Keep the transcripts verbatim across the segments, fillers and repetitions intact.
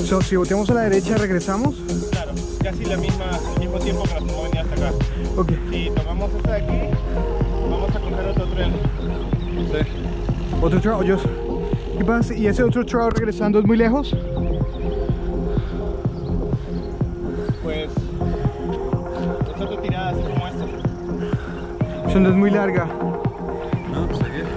So, si volteamos a la derecha, ¿regresamos? Claro, casi la misma, el mismo tiempo que nos tomó venir hasta acá. Ok. Si tomamos esta de aquí, vamos a coger otro tren. Sí. ¿Otro trail? Yo... ¿Qué pasa? ¿Y ese otro trail regresando es muy lejos? Pues... es otra tirada así como esta. Eso no es muy larga. No, pues aquí.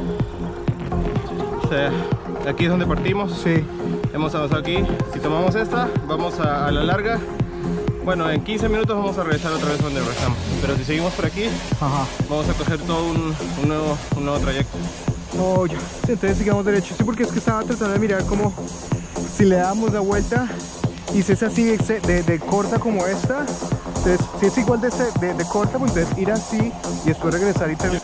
O sea, aquí es donde partimos. Sí. Hemos avanzado aquí. Si tomamos esta, vamos a, a la larga. Bueno, en quince minutos vamos a regresar otra vez donde regresamos. Pero si seguimos por aquí, Ajá. vamos a coger todo un, un, nuevo, un nuevo trayecto. Oh, ya. Sí, entonces sigamos derecho. Sí, porque es que estaba tratando de mirar como si le damos la vuelta y si es así de, de, de corta como esta. Entonces, si es igual de, de, de corta, pues entonces ir así y después regresar y terminar.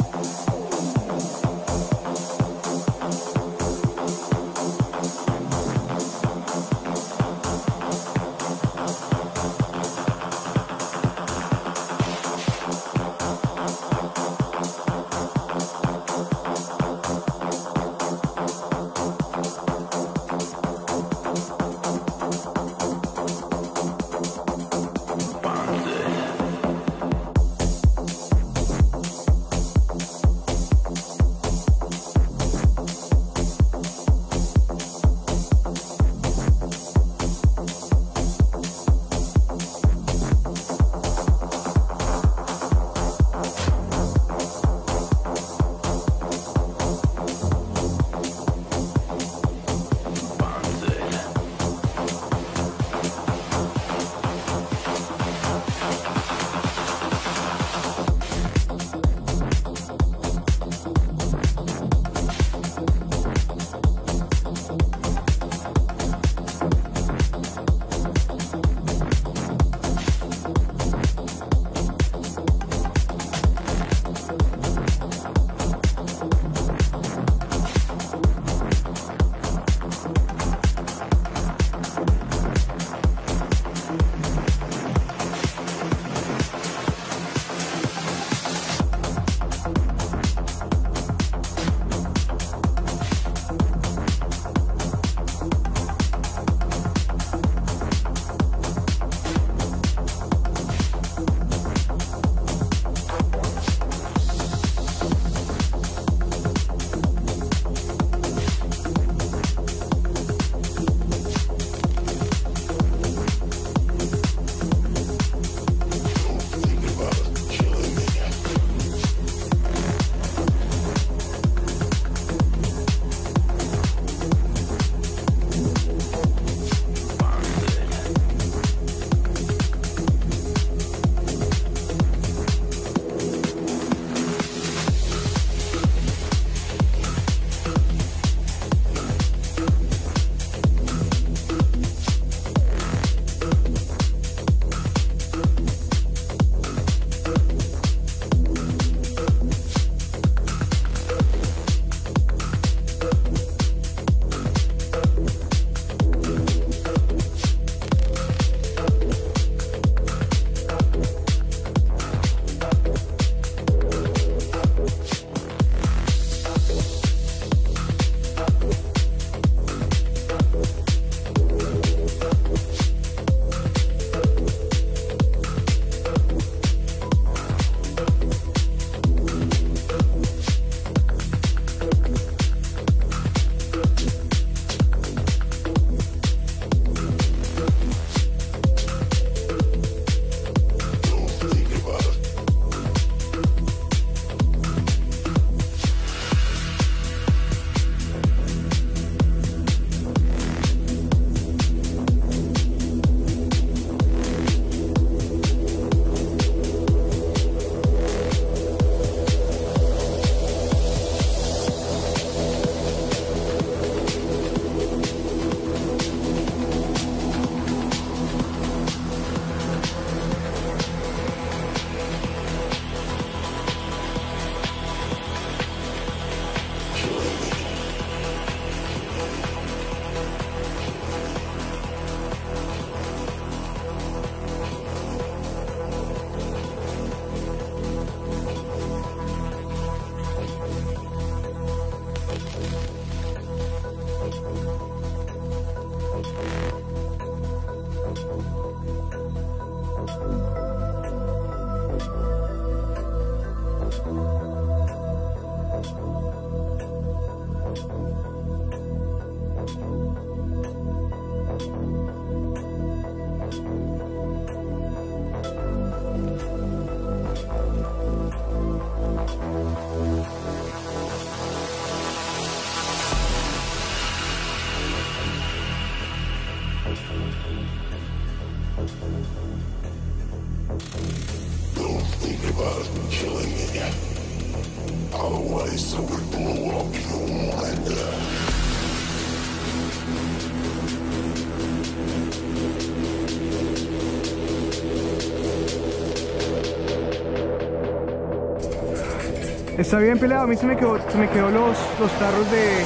Está bien pelado, a mí se me quedó, se me quedó los, los tarros de...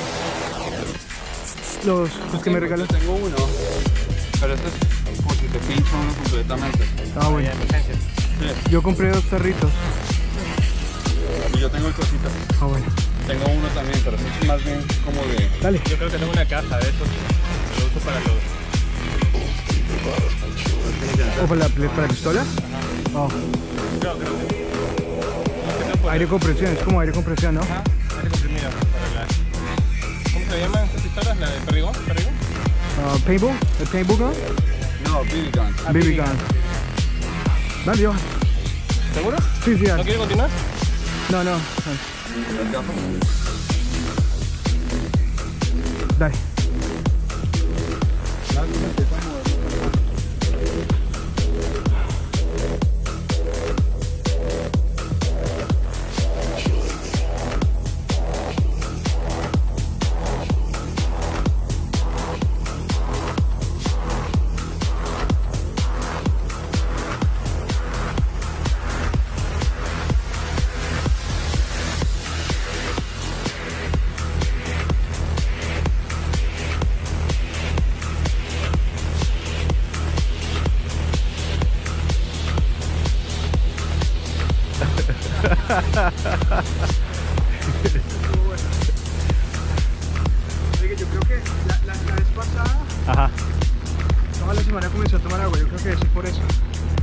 Los, los que me regalan. Yo tengo uno, pero este es porque te pincha uno completamente. Ah, bueno. Sí. Yo compré dos tarritos. Y yo tengo el cosita. Ah, bueno. Tengo uno también, pero este es más bien como de... Dale. Yo creo que tengo una caja de esos. Lo uso para los... ¿O para la, para la pistola? Oh. Creo, creo que... Aire compresión, es como aire compresión, ¿no? Ajá, aire comprimido para la... ¿Cómo se llaman estas pistolas? ¿La de perdigón? ¿Perdigón? Uh, paintball, el paintball gun? No, B B gun. B B gun. Dale, Johan. ¿Seguro? Sí, sí, dale. ¿No quiere continuar? No, no. Las gafas. Dale. Yo creo que la, la, la vez pasada, Ajá. toda la semana comenzó a tomar agua, yo creo que es por eso.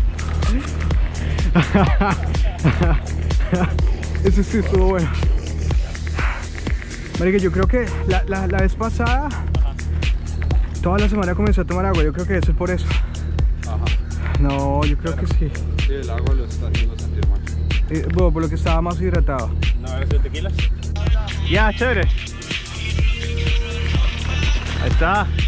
Eso sí estuvo bueno. Marica, yo creo que la, la, la vez pasada, toda la semana comenzó a tomar agua, yo creo que eso es por eso. Ajá. No, yo creo que sí. Sí, el agua lo está haciendo sentir mal. Eh, bueno, por lo que estaba más hidratado. ¿No habrá sido tequila? Ya, chévere. Ahí está.